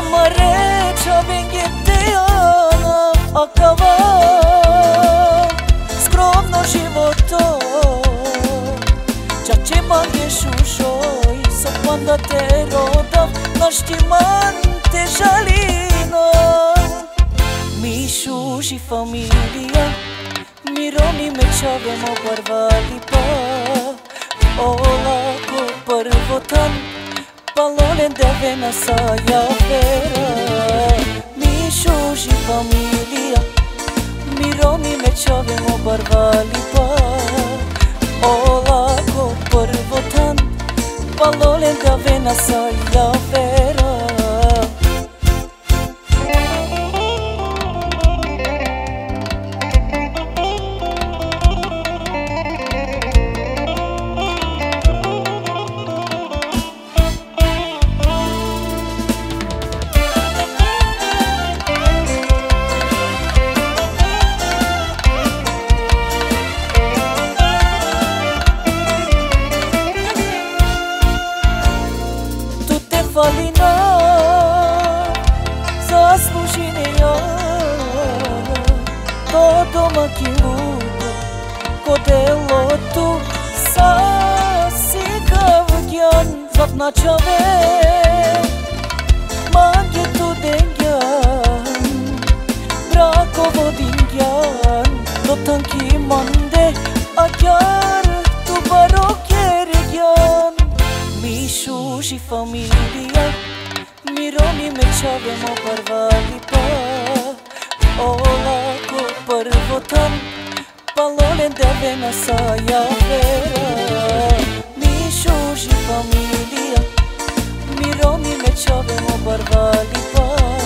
Amare Ciavenghetiana akava skromno životo Čak će mange šušoj sa panda te rodav Naštiman te žalino Mi šuši familija Mi romi me čavemo barvali pa Olako prvotan Palolen deve na saja vera Mi šuši familija Mi romi me čavemo barvali pa Olako prvotan Palolen deve na saja vera Falina zaslužine ja Todo makilugo Kodelo tu Sasika vgjan Zlatna čave Mange tu dengjan Brako vodingjan Do tanki mande Akjar tu baroke regjan Mi šuši familija Mi romi me čavemo barvali pa Olako prvotan Palolen deve na saja vera Mi šuši familija Mi romi me čavemo barvali pa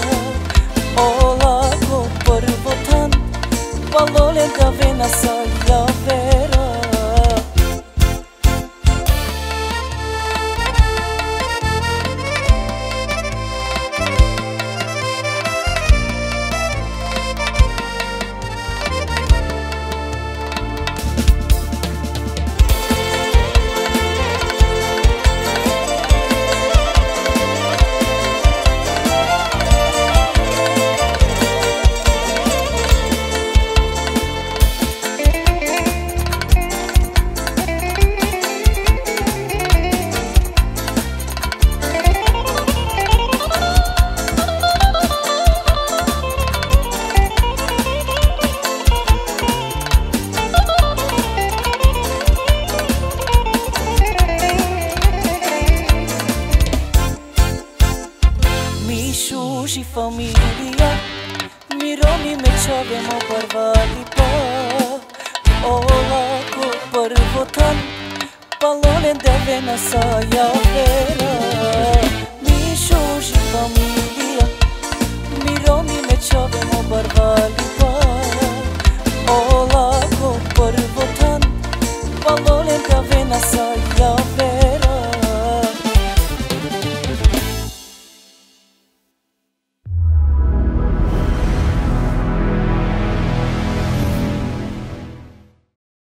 Olako prvotan Palolen deve na saja vera Și familia Mi romi me čavemo barvali pa Olako prvotan Palolen deve na saja vera Mi šuši familija Mi romi me čavemo barvali pa Olako prvotan Palolen deve na saja